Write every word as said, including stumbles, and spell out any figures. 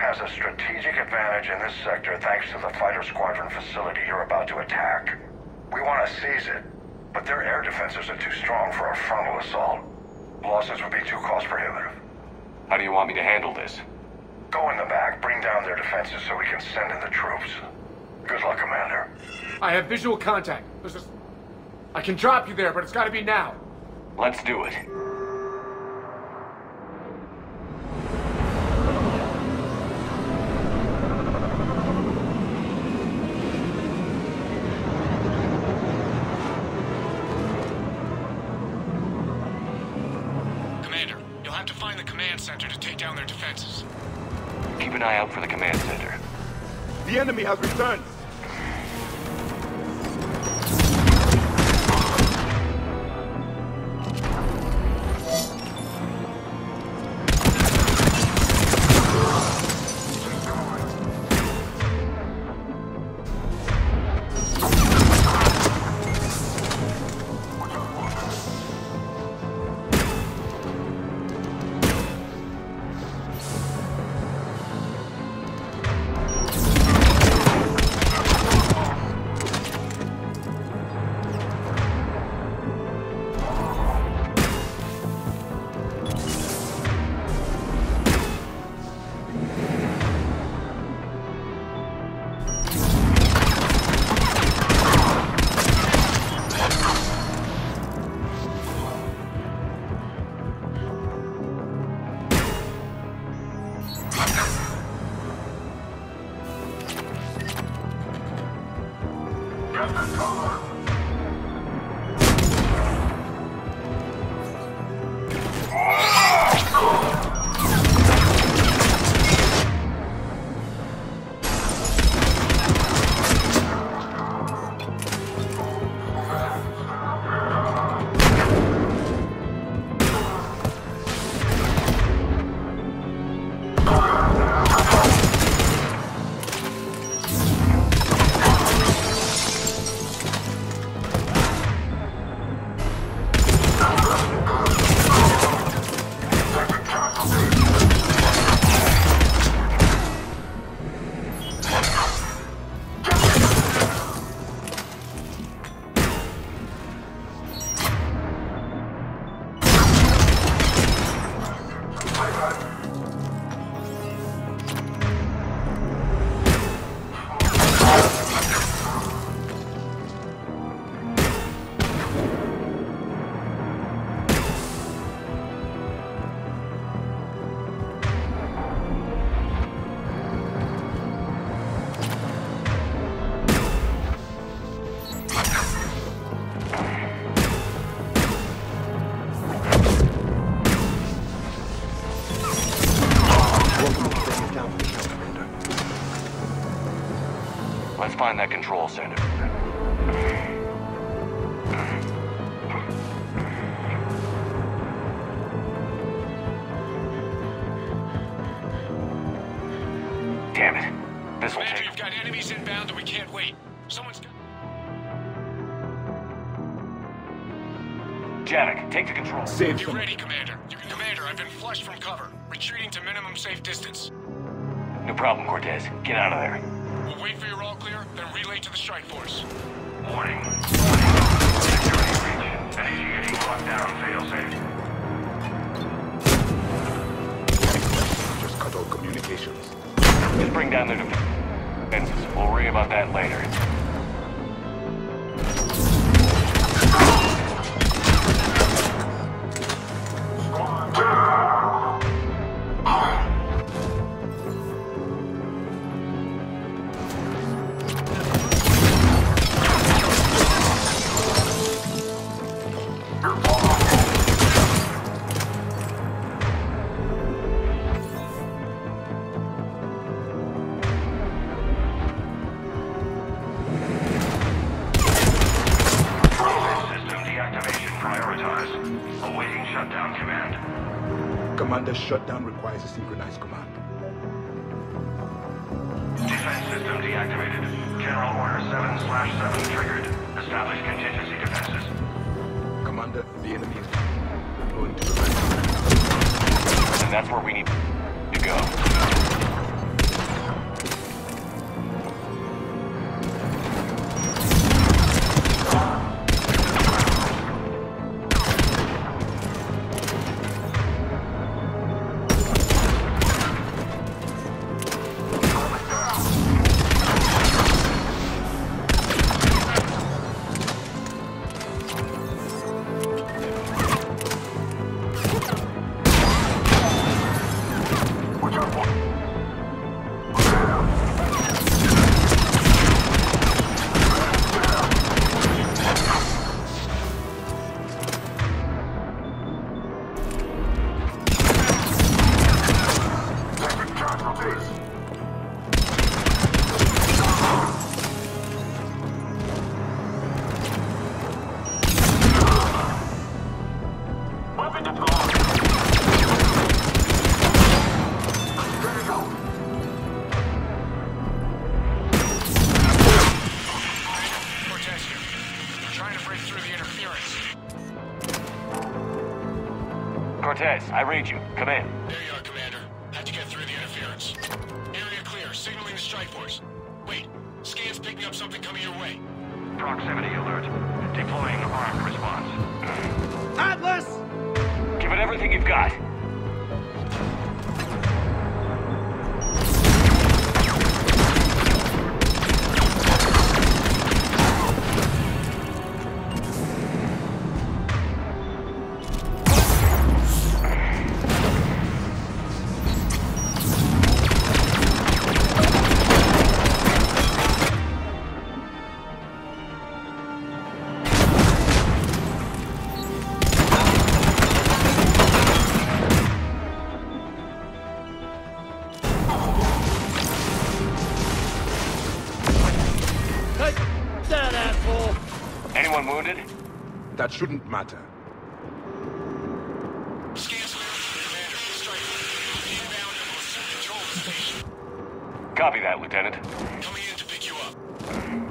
has a strategic advantage in this sector thanks to the fighter squadron facility you're about to attack. We want to seize it, but their air defenses are too strong for a frontal assault. Losses would be too cost prohibitive. How do you want me to handle this? Go in the back, bring down their defenses so we can send in the troops. Good luck, Commander. I have visual contact. There's a... I can drop you there, but it's gotta be now. Let's do it. Commander, you'll have to find the command center to take down their defenses. Keep an eye out for the command center. The enemy has returned! Let's find that control center. Damn it. This'll Commander, take... you've got enemies inbound and we can't wait. Someone's got... Javik, take the control. Save Be some. ready, Commander. Commander, I've been flushed from cover. Retreating to minimum safe distance. No problem, Cortez. Get out of there. We'll wait for your all clear, then relay to the strike force. Warning. Security breach. Initiating lockdown failsafe. Just cut all communications. Just bring down their defenses. We'll worry about that later. Commander, shutdown requires a synchronized command. Defense system deactivated. General Order seven slash seven triggered. Establish contingency defenses. Commander, the enemy is going to the right. And that's where we need to go. Cortez here. We're trying to break through the interference. Cortez, I read you. Come in. There you are, Commander. Had to get through the interference. Area clear. Signaling the strike force. Wait. Scan's picking up something coming your way. Proximity alert. Deploying armed response. Atlas! Give it everything you've got. Anyone wounded? That shouldn't matter. Scan's Commander. Strike force. Inbound and will soon control the station. Copy that, Lieutenant. Coming in to pick you up.